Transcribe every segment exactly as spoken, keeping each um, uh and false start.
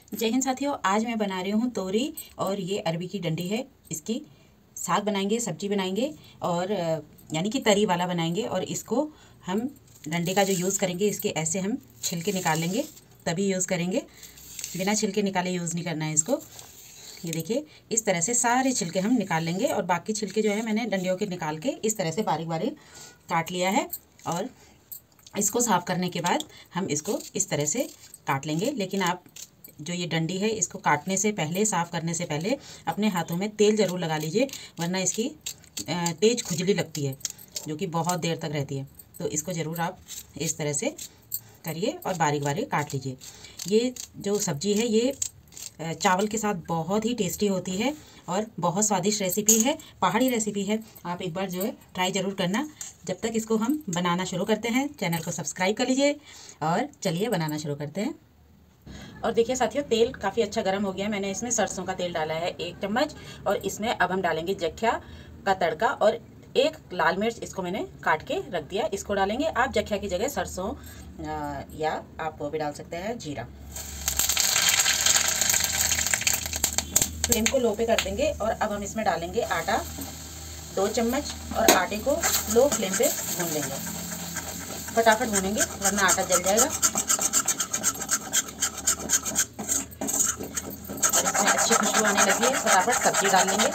जय हिंद साथियों, आज मैं बना रही हूँ तोरी और ये अरबी की डंडी है। इसकी साग बनाएंगे, सब्जी बनाएंगे और यानी कि तरी वाला बनाएंगे। और इसको हम डंडे का जो यूज़ करेंगे, इसके ऐसे हम छिलके निकाल लेंगे, तभी यूज़ करेंगे। बिना छिलके निकाले यूज़ नहीं करना है इसको। ये देखिए, इस तरह से सारे छिलके हम निकाल लेंगे और बाकी छिलके जो है मैंने डंडियों के निकाल के इस तरह से बारीक बारीक काट लिया है। और इसको साफ़ करने के बाद हम इसको इस तरह से काट लेंगे। लेकिन आप जो ये डंडी है, इसको काटने से पहले, साफ़ करने से पहले अपने हाथों में तेल ज़रूर लगा लीजिए, वरना इसकी तेज़ खुजली लगती है जो कि बहुत देर तक रहती है। तो इसको ज़रूर आप इस तरह से करिए और बारीक बारीक काट लीजिए। ये जो सब्ज़ी है ये चावल के साथ बहुत ही टेस्टी होती है और बहुत स्वादिष्ट रेसिपी है, पहाड़ी रेसिपी है। आप एक बार जो है ट्राई ज़रूर करना। जब तक इसको हम बनाना शुरू करते हैं, चैनल को सब्सक्राइब कर लीजिए और चलिए बनाना शुरू करते हैं। और देखिए साथियों, तेल काफ़ी अच्छा गर्म हो गया। मैंने इसमें सरसों का तेल डाला है एक चम्मच, और इसमें अब हम डालेंगे जख्या का तड़का और एक लाल मिर्च, इसको मैंने काट के रख दिया, इसको डालेंगे। आप जख्या की जगह सरसों या आप वो भी डाल सकते हैं जीरा। फ्लेम को लो पे कर देंगे और अब हम इसमें डालेंगे आटा दो चम्मच, और आटे को लो फ्लेम पे भून लेंगे। फटाफट भूनेंगे वरना आटा जल जाएगा। अच्छी खुशबू आने लगी है, फटाफट सब्जी डाल लेंगे।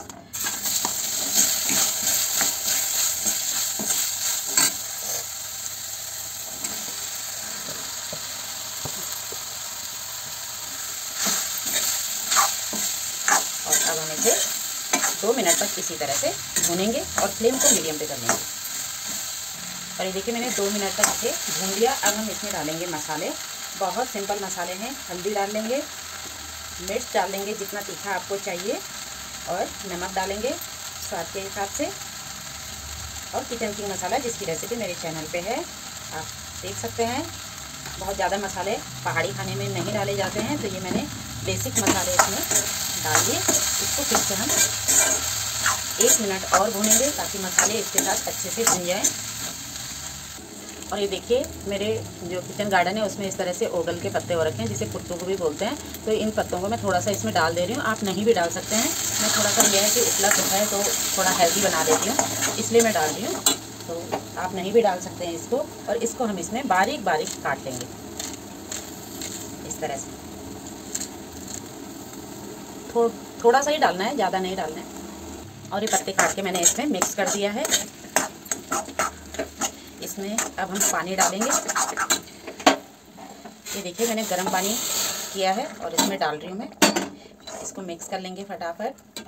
और अब हम इसे दो मिनट तक इसी तरह से भूनेंगे और फ्लेम को मीडियम पे कर लेंगे। और ये देखिए, मैंने दो मिनट तक इसे भून लिया। अब हम इसमें डालेंगे मसाले। बहुत सिंपल मसाले हैं। हल्दी डाल लेंगे, मिर्च डाल लेंगे जितना तीखा आपको चाहिए, और नमक डालेंगे स्वाद के हिसाब से, और किचन किंग मसाला जिसकी रेसिपी मेरे चैनल पे है, आप देख सकते हैं। बहुत ज़्यादा मसाले पहाड़ी खाने में नहीं डाले जाते हैं, तो ये मैंने बेसिक मसाले इसमें डाल दिए। इसको फिर से हम एक मिनट और भूनेंगे ताकि मसाले इसके साथ अच्छे से भुन जाएँ। और ये देखिए, मेरे जो किचन गार्डन है उसमें इस तरह से ओगल के पत्ते हो रखे हैं, जिसे कुत्तों को भी बोलते हैं। तो इन पत्तों को मैं थोड़ा सा इसमें डाल दे रही हूँ। आप नहीं भी डाल सकते हैं। मैं थोड़ा सा यह है कि उपलब्ध है तो थोड़ा हेल्दी बना देती हूँ, इसलिए मैं डाल रही हूँ। तो आप नहीं भी डाल सकते हैं इसको। और इसको हम इसमें बारीक बारीक काट लेंगे इस तरह से। थो, थोड़ा सा ही डालना है, ज़्यादा नहीं डालना है। और ये पत्ते काट के मैंने इसमें मिक्स कर दिया है। इसमें अब हम पानी डालेंगे। ये देखिए, मैंने गर्म पानी किया है और इसमें डाल रही हूँ मैं। इसको मिक्स कर लेंगे फटाफट।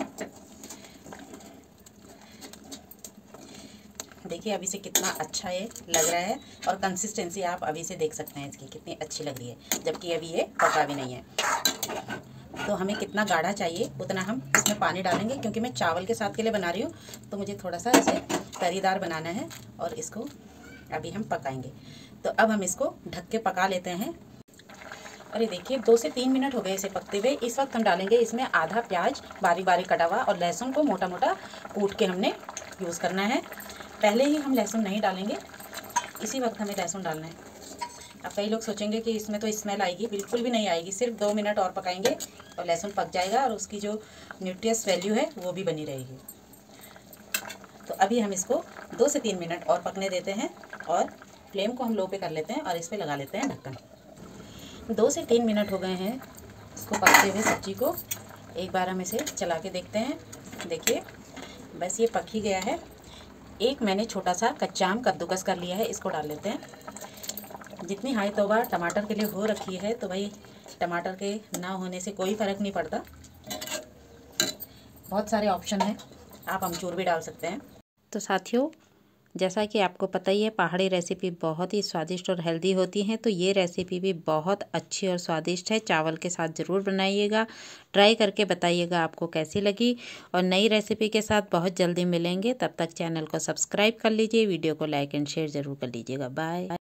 देखिए अभी से कितना अच्छा ये लग रहा है, और कंसिस्टेंसी आप अभी से देख सकते हैं इसकी कितनी अच्छी लग रही है, जबकि अभी ये पका भी नहीं है। तो हमें कितना गाढ़ा चाहिए उतना हम इसमें पानी डालेंगे, क्योंकि मैं चावल के साथ के लिए बना रही हूँ, तो मुझे थोड़ा सा इसे तरीदार बनाना है और इसको अभी हम पकाएंगे। तो अब हम इसको ढक के पका लेते हैं। और ये देखिए, दो से तीन मिनट हो गए इसे पकते हुए। इस वक्त हम डालेंगे इसमें आधा प्याज बारीक बारीक कटा हुआ, और लहसुन को मोटा मोटा कूट के हमने यूज़ करना है। पहले ही हम लहसुन नहीं डालेंगे, इसी वक्त हमें लहसुन डालना है। अब कई लोग सोचेंगे कि इसमें तो स्मेल आएगी, बिल्कुल भी नहीं आएगी। सिर्फ दो मिनट और पकाएंगे और लहसुन पक जाएगा, और उसकी जो न्यूट्रियस वैल्यू है वो भी बनी रहेगी। तो अभी हम इसको दो से तीन मिनट और पकने देते हैं, और फ्लेम को हम लो पे कर लेते हैं और इस पर लगा लेते हैं ढक्कन। दो से तीन मिनट हो गए हैं इसको पकते हुए सब्जी को। एक बार हम इसे चला के देखते हैं। देखिए बस ये पक ही गया है। एक मैंने छोटा सा कच्चा आम कद्दूकस कर लिया है, इसको डाल लेते हैं। जितनी हाई तौबा टमाटर के लिए हो रखी है, तो भाई टमाटर के ना होने से कोई फ़र्क नहीं पड़ता। बहुत सारे ऑप्शन हैं, आप अमचूर भी डाल सकते हैं। तो साथियों, जैसा कि आपको पता ही है, पहाड़ी रेसिपी बहुत ही स्वादिष्ट और हेल्दी होती हैं, तो ये रेसिपी भी बहुत अच्छी और स्वादिष्ट है। चावल के साथ ज़रूर बनाइएगा, ट्राई करके बताइएगा आपको कैसी लगी। और नई रेसिपी के साथ बहुत जल्दी मिलेंगे। तब तक चैनल को सब्सक्राइब कर लीजिए, वीडियो को लाइक एंड शेयर ज़रूर कर लीजिएगा। बाय।